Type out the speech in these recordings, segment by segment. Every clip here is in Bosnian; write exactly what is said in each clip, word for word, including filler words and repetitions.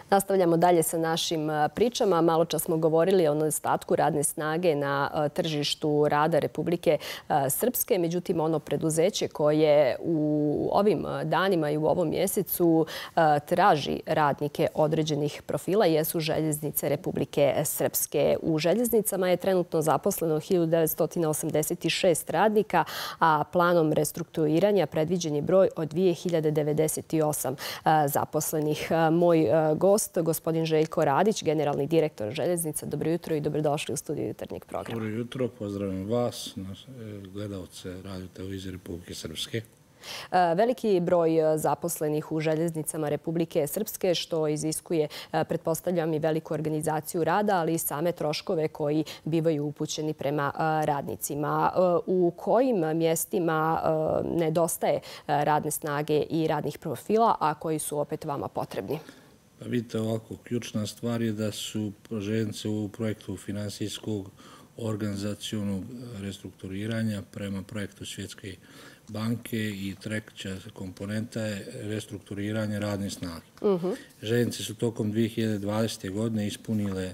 Nastavljamo dalje sa našim pričama. Malo čas smo govorili o nedostatku radne snage na tržištu rada Republike Srpske. Međutim, ono preduzeće koje u ovim danima i u ovom mjesecu traži radnike određenih profila jesu Željeznice Republike Srpske. U željeznicama je trenutno zaposleno hiljadu devetsto osamdeset šest radnika, a planom restrukturiranja predviđen je broj od dvije hiljade devedeset osam zaposlenih. Moj gost, gospodin Željko Radić, generalni direktor Željeznica. Dobro jutro i dobrodošli u studiju jutarnjeg programa. Dobro jutro, pozdravljam vas, gledalce Radio televizije Republike Srpske. Veliki broj zaposlenih u Željeznicama Republike Srpske, što iziskuje, pretpostavljam, i veliku organizaciju rada, ali i same troškove koji bivaju upućeni prema radnicima. U kojim mjestima nedostaje radne snage i radnih profila, a koji su opet vama potrebni? Pa vidite, ovako, ključna stvar je da su željeznice u projektu finansijskog organizacionog restrukturiranja prema projektu Svjetske banke i treća komponenta je restrukturiranje radne snage. Željeznice su tokom dvije hiljade dvadesete. godine ispunile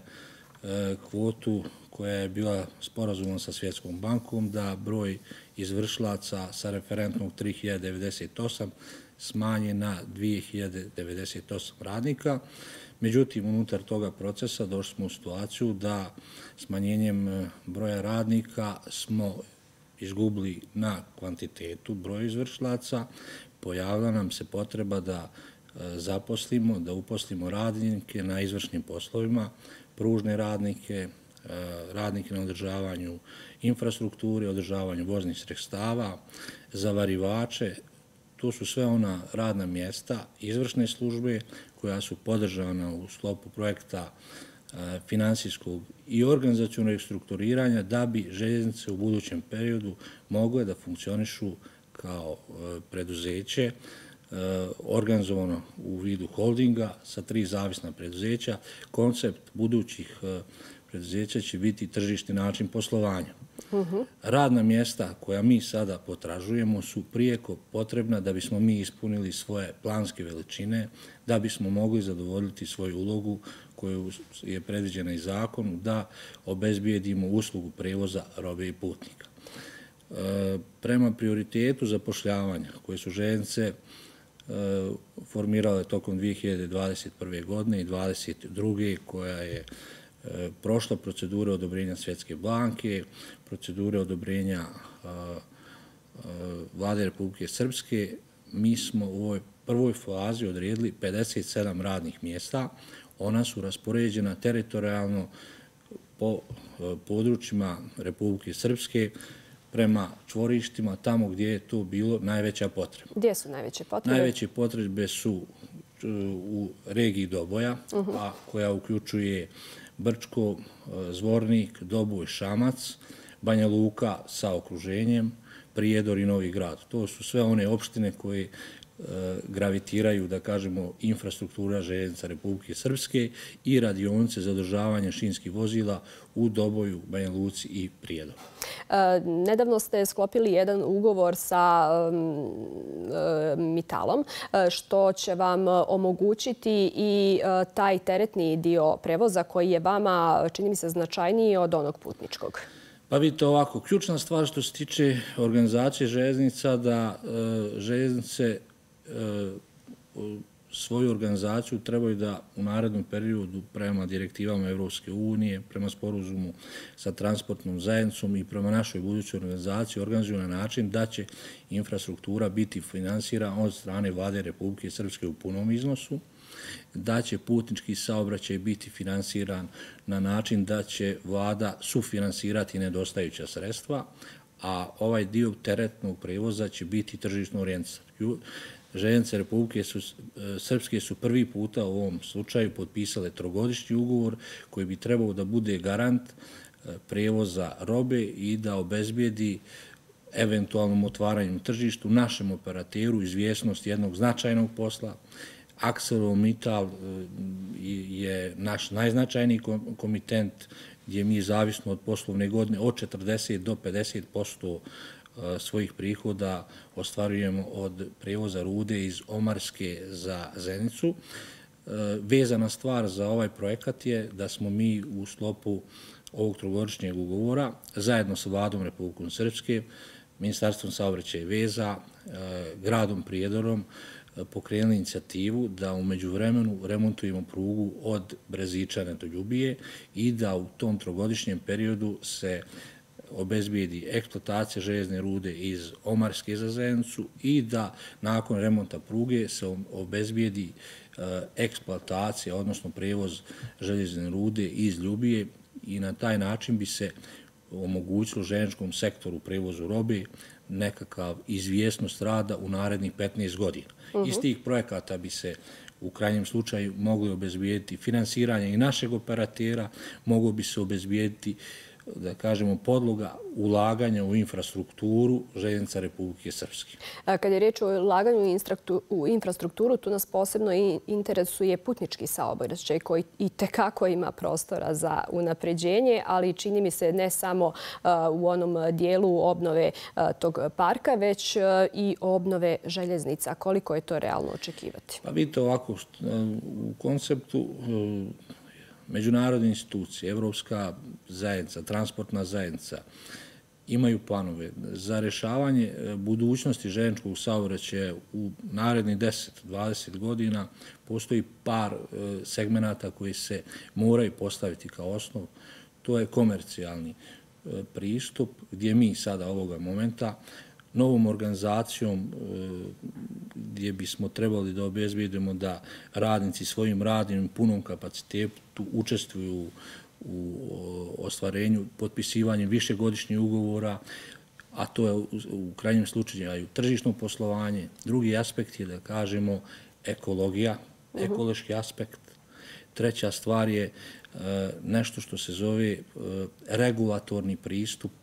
kvotu koja je bila sporazumom sa Svjetskom bankom da broj izvršilaca sa referentnog tri hiljade devedeset osam smanji na dvije hiljade devedeset osam radnika. Međutim, unutar toga procesa došli smo u situaciju da smanjenjem broja radnika smo izgubili na kvantitetu broja izvršilaca. Pojavila nam se potreba da zaposlimo, da uposlimo radnike na izvršnim poslovima, pružne radnike, radnike na održavanju infrastrukture, održavanju voznih sredstava, zavarivače. To su sve ona radna mjesta, izvršne službe koja su podržana u sklopu projekta finansijskog i organizacionog restrukturiranja da bi željeznice u budućem periodu mogle da funkcionišu kao preduzeće organizovano u vidu holdinga sa tri zavisna preduzeća. Koncept budućih preduzeća će biti tržišni način poslovanja. Radna mjesta koja mi sada potražujemo su prijeko potrebna da bismo mi ispunili svoje planske veličine, da bismo mogli zadovoljiti svoju ulogu koju je predviđena i zakonu da obezbijedimo uslugu prevoza robe i putnika. Prema prioritetu zapošljavanja koje su željeznice formirale tokom dvije hiljade dvadeset prve. godine i dvadeset druge. koja je prošla procedure odobrenja Svjetske banke, procedure odobrenja Vlade Republike Srpske, mi smo u ovoj prvoj fazi odredili pedeset sedam radnih mjesta. Ona su raspoređena teritorijalno po područjima Republike Srpske prema čvorištima tamo gdje je to bilo najveća potreba. Gdje su najveće potrebe? Najveće potrebe su u regiji Doboja, a koja uključuje Brčko, Zvornik, Doboj, Šamac, Banja Luka sa okruženjem, Prijedor i Novi Grad. To su sve one opštine koje gravitiraju, da kažemo, infrastruktura željeznica Republike Srpske i radionice za održavanje šinskih vozila u Doboju, Banja Luci i Prijedoru. Nedavno ste sklopili jedan ugovor sa Mitalom, što će vam omogućiti i taj teretni dio prevoza koji je vama, čini mi se, značajniji od onog putničkog. Pa vidite ovako, ključna stvar što se tiče organizacije željeznica da željeznice svoju organizaciju trebaju da u narednom periodu prema direktivama Evropske unije, prema sporazumu sa transportnom zajednicom i prema našoj budućoj organizaciji organizuju na način da će infrastruktura biti finansirana od strane Vlade Republike Srpske u punom iznosu, da će putnički saobraćaj biti finansiran na način da će Vlada sufinansirati nedostajuća sredstva, a ovaj dio teretnog prevoza će biti tržišno orijentiran. Željeznice Republike Srpske su prvi puta u ovom slučaju potpisale trogodišnji ugovor koji bi trebao da bude garant prevoza robe i da obezbijedi eventualnom otvaranjem tržištu našem operateru izvjesnost jednog značajnog posla. ArcelorMittal je naš najznačajniji komitent gdje mi zavisno od poslovne godine od četrdeset do pedeset posto svojih prihoda ostvarujemo od prevoza rude iz Omarske za Zenicu. vezana stvar za ovaj projekat je da smo mi u sklopu ovog trogodišnjeg ugovora zajedno sa Vladom Republike Srpske, Ministarstvom saobraćaja i veza, gradom Prijedorom pokrenuli inicijativu da u međuvremenu remontujemo prugu od Brezičane do Ljubije i da u tom trogodišnjem periodu se obezbijedi eksploatacija željezne rude iz Omarske za Zenicu i da nakon remonta pruge se obezbijedi eksploatacija, odnosno prevoz željezne rude iz Ljubije i na taj način bi se omogućilo željezničkom sektoru prevozu robe nekakav izvjesnost rada u narednih petnaest godina. Iz tih projekata bi se u krajnjem slučaju mogli obezbijediti finansiranje i našeg operatera, moglo bi se obezbijediti, da kažemo, podloga ulaganja u infrastrukturu željeznica Republike Srpske. Kad je riječ o ulaganju u infrastrukturu, tu nas posebno interesuje putnički saobraćaj koji i tekako ima prostora za unapređenje, ali čini mi se ne samo u onom dijelu obnove tog parka, već i obnove željeznica. Koliko je to realno očekivati? Pa vidite ovako, u konceptu međunarodne institucije, Evropska zajednica, transportna zajednica, imaju planove za rješavanje budućnosti željezničkog saobraćaja u narednih deset do dvadeset godina. Postoji par segmenata koji se moraju postaviti kao osnov. To je komercijalni pristup gdje mi sada ovoga momenta novom organizacijom gdje bismo trebali da obezbijedimo da radnici svojim radom i punom kapacitetu učestvuju u ostvarenju, potpisivanjem višegodišnjih ugovora, a to je u krajnjem slučaju tržišno poslovanje. Drugi aspekt je, da kažemo, ekologija, ekološki aspekt. Treća stvar je nešto što se zove regulatorni pristup,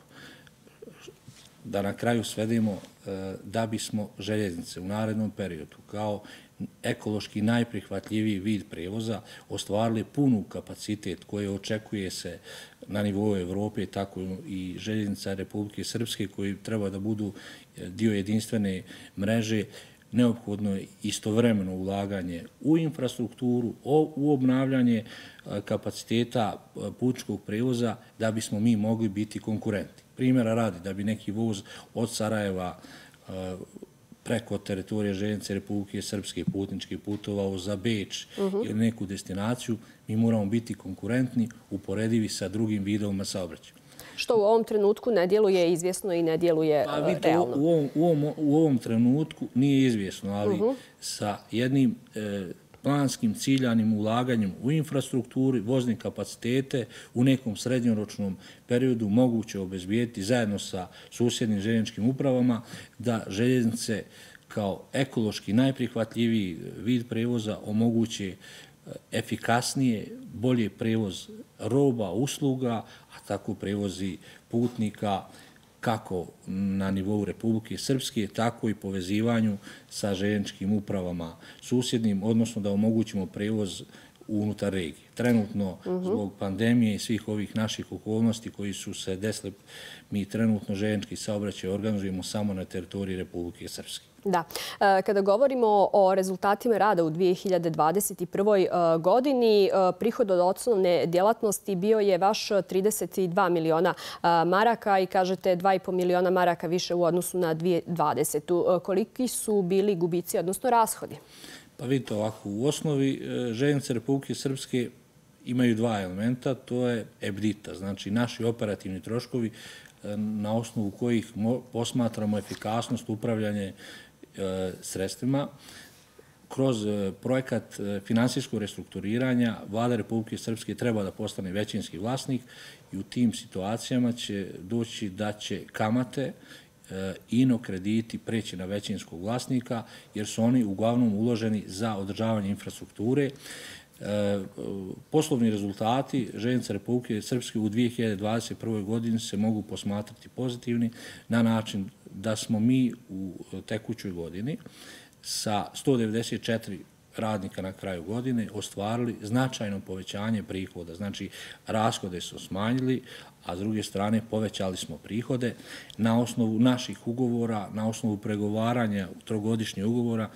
da na kraju svedemo da bismo željeznice u narednom periodu kao ekološki najprihvatljiviji vid prevoza ostvarili punu kapacitet koje očekuje se na nivou Evrope, tako i željeznica Republike Srpske koji treba da budu dio jedinstvene mreže. Neophodno je istovremeno ulaganje u infrastrukturu, u obnavljanje kapaciteta putničkog prevoza da bismo mi mogli biti konkurentni. Primjera radi, da bi neki voz od Sarajeva preko teritorije željeznice Republike Srpske putnički putovao za Beč ili neku destinaciju, mi moramo biti konkurentni, uporedivi sa drugim vidovima saobraćaja. Što u ovom trenutku ne djeluje izvjesno i ne djeluje realno? U ovom trenutku nije izvjesno, ali sa jednim planskim ciljanim ulaganjem u infrastrukturi, vozne kapacitete u nekom srednjoročnom periodu moguće obezbijeti zajedno sa susjednim željezničkim upravama da željeznice kao ekološki najprihvatljiviji vid prevoza omoguće efikasnije, bolje prevoz roba, usluga, a tako prevozi putnika kako na nivou Republike Srpske, tako i povezivanju sa željezničkim upravama susjednim, odnosno da omogućimo prevoz unutar regije. Trenutno, zbog pandemije i svih ovih naših okolnosti koji su se desile, mi trenutno željeznički saobraćaj organizujemo samo na teritoriji Republike Srpske. Da. Kada govorimo o rezultatima rada u dvije hiljade dvadeset prvoj. godini, prihod od osnovne djelatnosti bio je vaš trideset dva miliona maraka i kažete dva i po miliona maraka više u odnosu na dvije hiljade dvadesetu. Koliki su bili gubici, odnosno rashodi? Pa vidite ovako, u osnovi željeznice Republike Srpske imaju dva elementa, to je EBITDA, znači naši operativni troškovi na osnovu kojih posmatramo efikasnost upravljanja sredstvima. Kroz projekat finansijskog restrukturiranja Vlada Republike Srpske treba da postane većinski vlasnik i u tim situacijama će doći da će kamate ino krediti preći na većinskog vlasnika jer su oni uglavnom uloženi za održavanje infrastrukture. Poslovni rezultati željeznice Republike Srpske u dvije hiljade dvadeset prvoj. godini se mogu posmatrati pozitivni na način da smo mi u tekućoj godini sa sto devedeset četiri radnika na kraju godine ostvarili značajno povećanje prihoda. Znači, rashode su smanjili, a s druge strane povećali smo prihode. Na osnovu naših ugovora, na osnovu pregovaranja trogodišnjih ugovora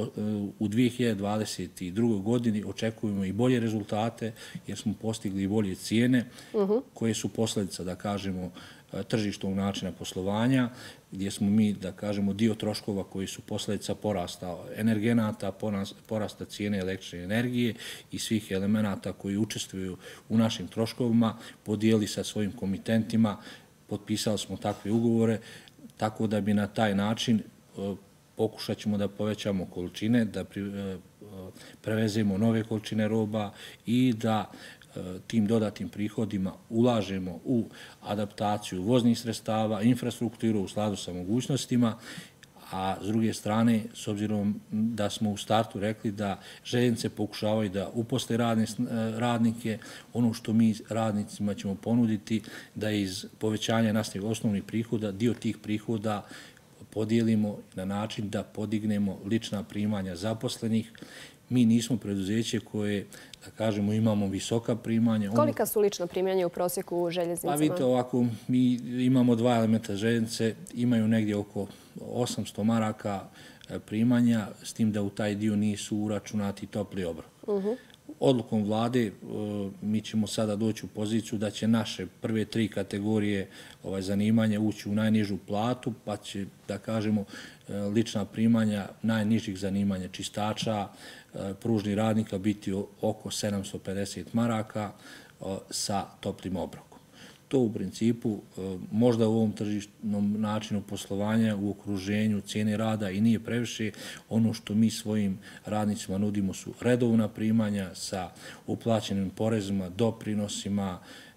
u dvije hiljade dvadeset drugoj. godini očekujemo i bolje rezultate jer smo postigli i bolje cijene koje su posljedica, da kažemo, tržišnog načina poslovanja, gdje smo mi, da kažemo, dio troškova koji su posljedica porasta energenata, porasta cijene električne energije i svih elemenata koji učestvuju u našim troškovima, podijeli sa svojim komitentima, potpisali smo takve ugovore, tako da bi na taj način pokušat ćemo da povećamo količine, da prevezemo nove količine roba i da tim dodatnim prihodima ulažemo u adaptaciju voznih sredstava, infrastrukturu u skladu sa mogućnostima, a s druge strane, s obzirom da smo u startu rekli da željeznice pokušavaju da uposle radnike, ono što mi radnicima ćemo ponuditi da iz povećanja nastavih osnovnih prihoda, dio tih prihoda podijelimo na način da podignemo lična primanja zaposlenih. Mi nismo preduzeće koje, da kažemo, imamo visoka primanja. Kolika su lična primanja u prosjeku željeznicama? Pa vidite ovako, mi imamo dva elementa željeznice, imaju negdje oko osamsto maraka primanja, s tim da u taj dio nisu uračunati topli obrok. Odlukom vlade mi ćemo sada doći u poziciju da će naše prve tri kategorije zanimanja ući u najnižu platu, pa će, da kažemo, lična primanja najnižih zanimanja čistača, pružnih radnika biti oko sedamsto pedeset maraka sa toplim obrokom. To u principu možda u ovom tržišnom načinu poslovanja u okruženju cijene rada i nije previše. Ono što mi svojim radnicima nudimo su redovna primanja sa uplaćenim porezima, doprinosima,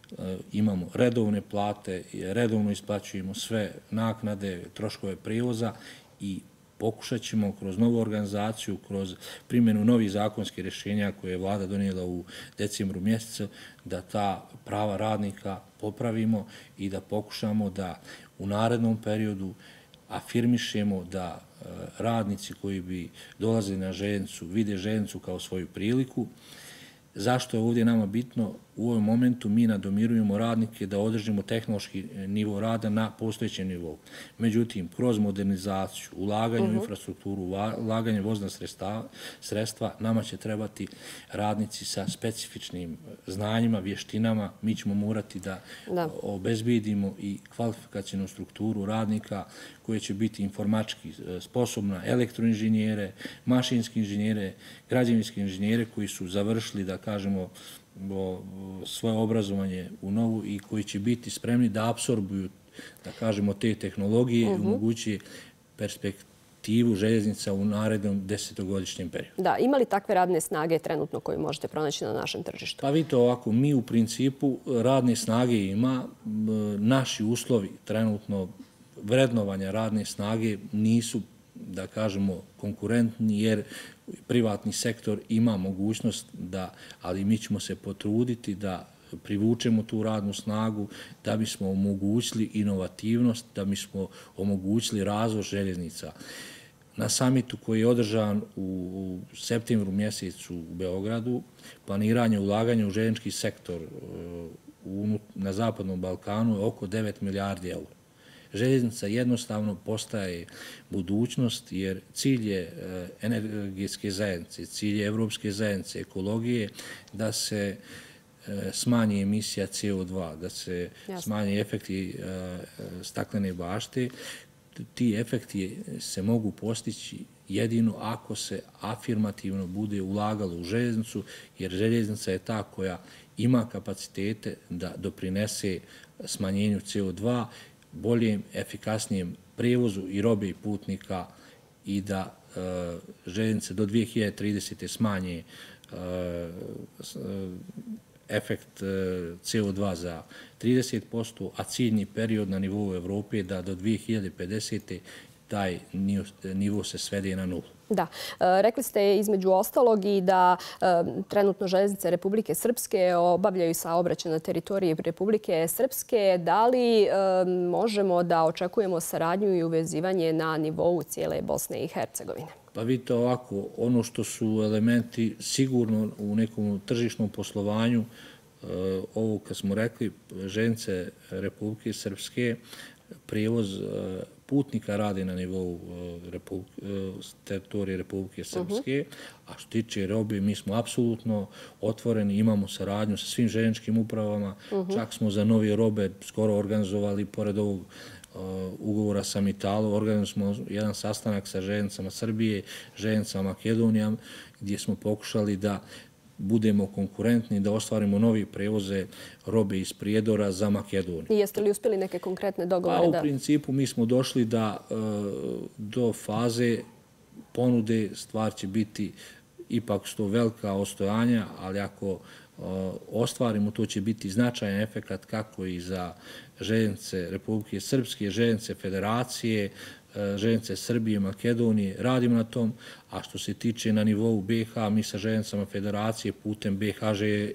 imamo redovne plate, redovno isplaćujemo sve naknade, troškove prijevoza i pokušat ćemo kroz novu organizaciju, kroz primjenu novih zakonskih rješenja koje je vlada donijela u decembru mjesecu, da ta prava radnika popravimo i da pokušamo da u narednom periodu afirmišemo da radnici koji bi dolazili na željeznicu vide željeznicu kao svoju priliku. Zašto je ovdje nama bitno? U ovom momentu mi nadomirujemo radnike da održimo tehnološki nivo rada na postojećem nivou. Međutim, kroz modernizaciju, ulaganje u infrastrukturu, ulaganje vozna sredstva, nama će trebati radnici sa specifičnim znanjima, vještinama. Mi ćemo morati da obezbijedimo i kvalifikacijnu strukturu radnika koje će biti informatički sposobna, elektroinženjere, mašinski inženjere, građevinski inženjere koji su završili, da kažemo, svoje obrazovanje u novu i koji će biti spremni da apsorbuju, da kažemo, te tehnologije i omogući perspektivu željeznica u narednom desetogodišnjem periodu. Da, ima li takve radne snage trenutno koje možete pronaći na našem tržištu? Pa vidite ovako, mi u principu radne snage ima, naši uslovi trenutno vrednovanja radne snage nisu, da kažemo, konkurentni jer privatni sektor ima mogućnost da, ali mi ćemo se potruditi da privučemo tu radnu snagu, da bismo omogućili inovativnost, da bismo omogućili razvoj željeznica. Na samitu koji je održan u septembru mjesecu u Beogradu, planiranje ulaganja u željeznički sektor na Zapadnom Balkanu je oko devet milijardi eura. Željeznica jednostavno postaje budućnost jer cilj je energetske zajednice, cilj je evropske zajednice, ekologije, da se smanji emisija C O dva, da se smanji efekti staklene bašte. Ti efekti se mogu postići jedino ako se afirmativno bude ulagalo u željeznicu, jer željeznica je ta koja ima kapacitete da doprinese smanjenju C O dva, boljem, efikasnijem prijevozu i robe i putnika i da željeznice do dvije hiljade tridesete smanje efekt C O dva za trideset posto, a ciljni period na nivou Evrope je da do dvije hiljade pedesete taj nivo se svede na nulu. Da. Rekli ste između ostalog i da trenutno željeznice Republike Srpske obavljaju saobraćaj na teritoriji Republike Srpske. Da li možemo da očekujemo saradnju i uvezivanje na nivou cijele Bosne i Hercegovine? Pa vidite ovako, ono što su elementi sigurno u nekom tržišnom poslovanju ovo kad smo rekli, željeznice Republike Srpske, prijevoz putnika radi na nivou teritorije Republike Srpske, a što tiče robe, mi smo apsolutno otvoreni, imamo saradnju sa svim željezničkim upravama, čak smo za nove robe skoro organizovali, pored ovog ugovora sa Mitalom, organizovali smo jedan sastanak sa željeznicama Srbije, željeznicama Makedonije, gdje smo pokušali da budemo konkurentni, da ostvarimo novi prevoze robe iz Prijedora za Makedoniju. I jeste li uspjeli neke konkretne dogovore? Pa u principu mi smo došli da do faze ponude stvar će biti ipak sto velika ostojanja, ali ako ostvarimo, to će biti značajan efekt kako i za željeznice Republike Srpske, željeznice Federacije, željeznice Srbije, Makedonije, radimo na tom, a što se tiče na nivou B iH, mi sa željeznicama Federacije putem B H Ž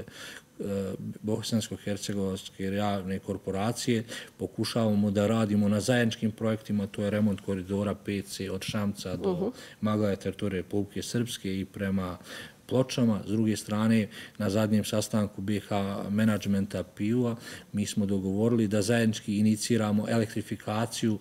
Bosansko-Hercegovačke javne korporacije pokušavamo da radimo na zajedničkim projektima, to je remont koridora P C od Šamca do Maglaja teritorije Republike Srpske i prema Pločama. S druge strane, na zadnjem sastanku B iH menadžmenta P I U-a mi smo dogovorili da zajednički iniciramo elektrifikaciju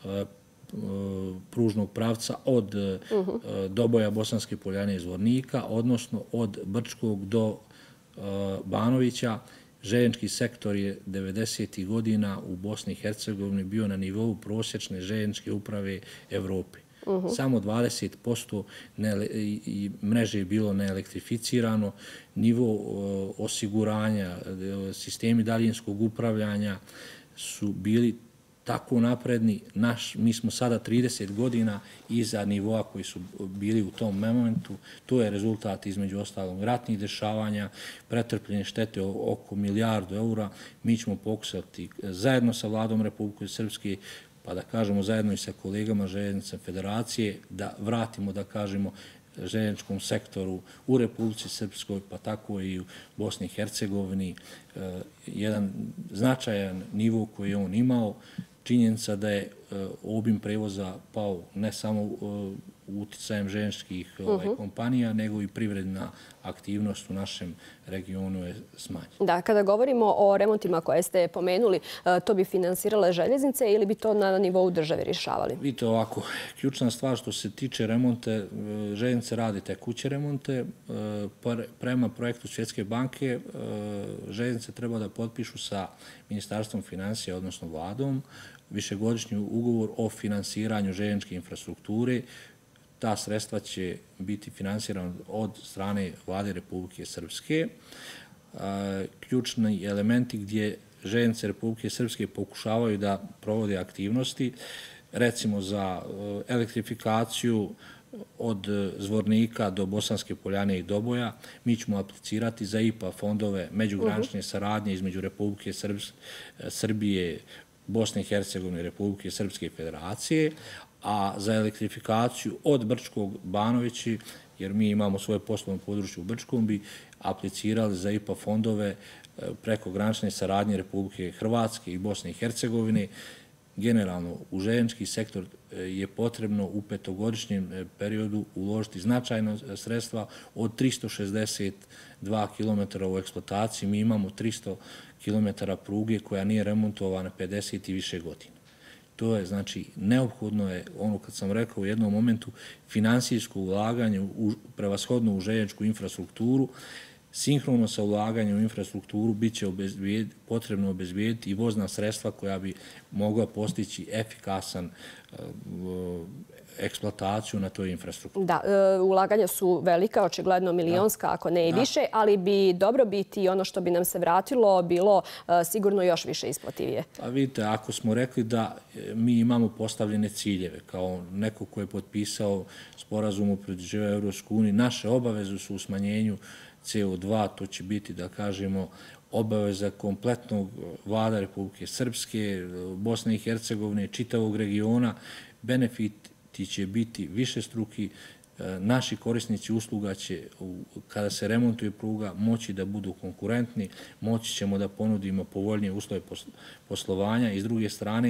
pružnog pravca od Doboja, Bosanske Poljane i Zvornika, odnosno od Brčkog do Banovića. Željeznički sektor je devedesetih godina u Bosni i Hercegovini bio na nivou prosječne željezničke uprave Evrope. Samo dvadeset posto mreže je bilo neelektrificirano, nivo osiguranja, sistemi daljinskog upravljanja su bili tako napredni. Mi smo sada trideset godina iza nivoa koji su bili u tom momentu. To je rezultat između ostalog ratnih dešavanja, pretrpljene štete oko milijardu eura. Mi ćemo pokušati zajedno sa vladom Republike Srpske, pa da kažemo zajedno i sa kolegama željeznica Federacije, da vratimo, da kažemo, željezničkom sektoru u Republici Srpskoj, pa tako i u Bosni i Hercegovini, jedan značajan nivo koji je on imao. Činjenica da je obim prevoza pao ne samo uticajem željezničkih kompanija, nego i privredna aktivnost u našem regionu je smanjena. Da, kada govorimo o remontima koje ste pomenuli, to bi finansirale željeznice ili bi to na nivou države rješavali? Vidite ovako, ključna stvar što se tiče remonte, željeznice radi tekuće remonte. Prema projektu Svjetske banke, željeznice treba da potpišu sa Ministarstvom financija, odnosno vladom, višegodišnji ugovor o finansiranju željezničke infrastrukture. Ta sredstva će biti finansirana od strane vlade Republike Srpske. Ključni elementi gdje željeznice Republike Srpske pokušavaju da provode aktivnosti, recimo za elektrifikaciju od Zvornika do Bosanske Poljane i Doboja, mi ćemo aplicirati za I P A fondove međugranične saradnje između Republike Srbije, Bosne i Hercegovine i Republike Srpske Federacije, a za elektrifikaciju od Brčkog Banovići, jer mi imamo svoje poslovno područje u Brčkom, bi aplicirali za I P A fondove preko granične saradnje Republike Hrvatske i Bosne i Hercegovine. Generalno, u željeznički sektor je potrebno u petogodišnjem periodu uložiti značajno sredstva od tristo šezdeset dva kilometra u eksploataciji. Mi imamo tristo kilometara pruge koja nije remontovana pedeset i više godina. To je, znači, neophodno je, ono kad sam rekao u jednom momentu, finansijsko ulaganje prevashodno u željezničku infrastrukturu. Sinhrono sa ulaganjem u infrastrukturu bit će potrebno obezbijediti i vozna sredstva koja bi mogla postići efikasan eksploataciju na toj infrastrukturi. Da, ulaganja su velika, očigledno milionska, ako ne i više, ali bi dobro biti i ono što bi nam se vratilo bilo sigurno još više isplativije. A vidite, ako smo rekli da mi imamo postavljene ciljeve, kao neko ko je potpisao sporazum o pridruživanju Evropskoj uniji, naše obaveze su u smanjenju C O dva, to će biti, da kažemo, obaveza kompletnog vlada Republike Srpske, Bosne i Hercegovine, čitavog regiona. Benefiti će biti višestruki. Naši korisnici usluga će, kada se remontuje pruga, moći da budu konkurentni, moći ćemo da ponudimo povoljnije uslove poslovanja i s druge strane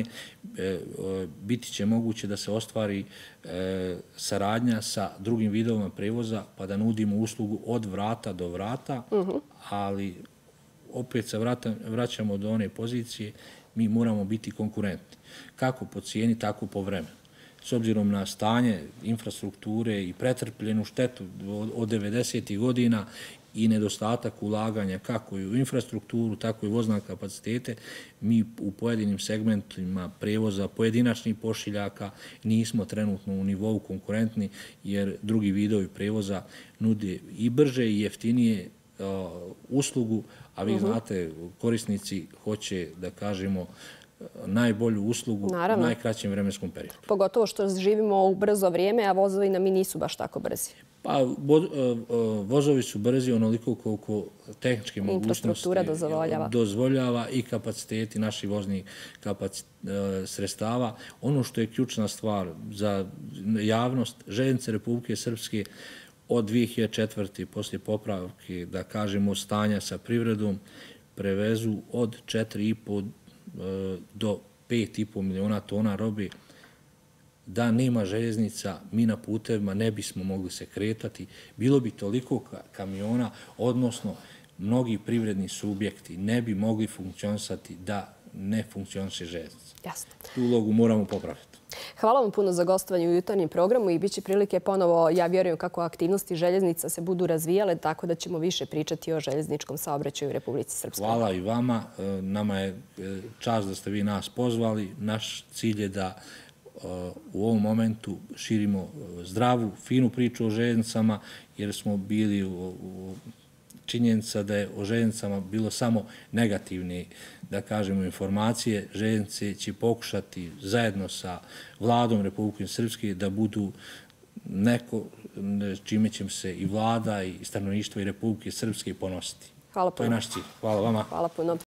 biti će moguće da se ostvari saradnja sa drugim vidovima prevoza pa da nudimo uslugu od vrata do vrata, ali opet se vraćamo do one pozicije, mi moramo biti konkurentni. Kako po cijeni, tako po vremenu. S obzirom na stanje infrastrukture i pretrpljenu štetu od devedesetih godina i nedostatak ulaganja kako i u infrastrukturu, tako i vozne kapacitete, mi u pojedinim segmentima prevoza pojedinačnih pošiljaka nismo trenutno u nivou konkurentni, jer drugi vidovi prevoza nude i brže i jeftinije uslugu, a vi znate, korisnici hoće, da kažemo, najbolju uslugu u najkraćem vremenskom periodu. Pogotovo što živimo u brzo vrijeme, a vozovi nam i nisu baš tako brzi. Pa, vozovi su brzi onoliko koliko tehničke mogućnosti dozvoljava i kapaciteti naših voznih sredstava. Ono što je ključna stvar za javnost, željeznice Republike Srpske od dvije hiljade četvrte. poslije popravke, da kažemo, stanja sa privredom, prevezu od četiri i po do pet i po miliona tona robe. Da nema željeznica, mi na putevima ne bismo mogli se kretati. Bilo bi toliko kamiona, odnosno mnogi privredni subjekti ne bi mogli funkcionisati da ne funkcioniše željeznica. Jasno. Tu ulogu moramo popraviti. Hvala vam puno za gostovanje u jutarnjem programu i bit će prilike ponovo, ja vjerujem, kako aktivnosti željeznica se budu razvijale, tako da ćemo više pričati o željezničkom saobraćaju u Republici Srpskoj. Hvala i vama. Nama je čast da ste vi nas pozvali. Naš cilj je da u ovom momentu širimo zdravu, finu priču o željeznicama, jer smo bili u činjenica da je o željeznicama bilo samo negativne, da kažemo, informacije. Željeznice će pokušati zajedno sa vladom Republike Srpske da budu neko čime će se i vlada i stanovništvo i Republike Srpske ponositi. Hvala puno. To je naš cilj. Hvala vama. Hvala puno.